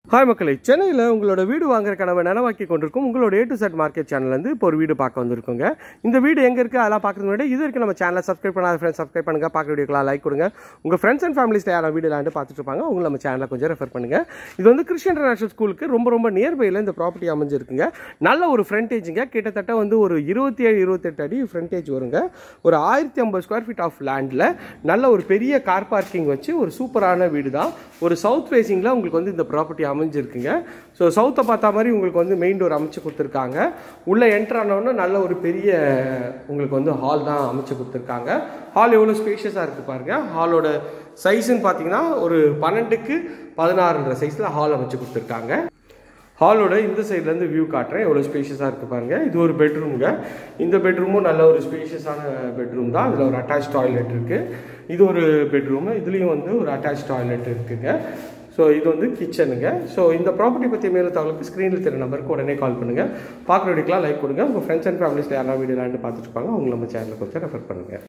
Hi மக்களே, சென்னையில் உங்களோட வீடு வாங்குற கனவை நனவாக்கி கொண்டிருக்கும் உங்களோட A to Z மார்க்கெட் சேனல்லேருந்து இப்போ ஒரு வீடு பார்க்க வந்திருக்கோங்க. இந்த வீடு எங்கே இருக்குது அதெல்லாம் பார்க்குறது முன்னாடி இது வரைக்கும் நம்ம சேனலை சப்ஸ்கிரைப் பண்ணாத ஃப்ரெண்ட்ஸ் சப்ஸ்கிரைப் பண்ணுங்கள். பார்க்குற வீடியோக்கெலாம் லைக் கொடுங்க. உங்கள் ஃப்ரெண்ட்ஸ் அண்ட் ஃபேமிலிஸில் யாரும் வீடு விளாண்டு பார்த்துட்டு இருப்பாங்க, அவங்க நம்ம சேனலை கொஞ்சம் ரெஃபர் பண்ணுங்கள். இது வந்து கிறிஸ்டியன் இன்டர்நேஷனல் ஸ்கூலுக்கு ரொம்ப நியர்பையில் இந்த ப்ராப்பர்ட்டி அமைஞ்சிருக்குங்க. நல்ல ஒரு ஃப்ரண்டேஜுங்க, கிட்டத்தட்ட வந்து ஒரு 27-28 அடி ஃப்ரண்டேஜ் வருங்க. ஒரு 1050 ஸ்கொயர் ஃபீட் ஆஃப் லேண்டில் நல்ல ஒரு பெரிய கார் பார்க்கிங் வச்சு ஒரு சூப்பரான வீடு தான். ஒரு சவுத் ஃபேஸிங்கில் உங்களுக்கு வந்து இந்த ப்ராப்பர்ட்டி அமைஞ்சிருக்குங்க. ஸோ சவுத்தை பார்த்தா மாதிரி உங்களுக்கு வந்து மெயின் டோர் அமைச்சு கொடுத்துருக்காங்க. உள்ளே என்ட்ரு ஆனோன்னா நல்ல ஒரு பெரிய உங்களுக்கு வந்து ஹால் தான் அமைச்சு கொடுத்துருக்காங்க. ஹால் எவ்வளோ ஸ்பேஷியஸாக இருக்குது பாருங்கள். ஹாலோட சைஸுன்னு பார்த்தீங்கன்னா ஒரு 12x16ன்ற சைஸில் ஹால் அமைச்சு கொடுத்துருக்காங்க. ஹாலோட இந்த சைட்லேருந்து வியூ காட்டுறேன், எவ்வளோ ஸ்பேஷியஸாக இருக்குது பாருங்கள். இது ஒரு பெட்ரூமுங்க. இந்த பெட்ரூமும் நல்ல ஒரு ஸ்பேஷியஸான பெட்ரூம் தான். இதில் ஒரு அட்டாச் டாய்லெட் இருக்குது. இது ஒரு பெட்ரூமு, இதுலேயும் வந்து ஒரு அட்டாச் டாய்லெட் இருக்குங்க. ஸோ இது வந்து கிச்சனுங்க. ஸோ இந்த ப்ராப்பர்ட்டி பற்றி மேலும் தகவலுக்கு ஸ்க்ரீனில் தெரிய நம்பருக்கு உடனே கால் பண்ணுங்கள். பார்க்குற வீடியோக்கெலாம் லைக் கொடுங்க. உங்கள் ஃப்ரெண்ட்ஸ் அண்ட் ஃபேமிலிஸில் யாராவது வீடியோ பார்த்துட்டு இருப்பாங்க, அவங்க நம்ம சேனலில் கொஞ்சம் ரெஃபர் பண்ணுங்கள்.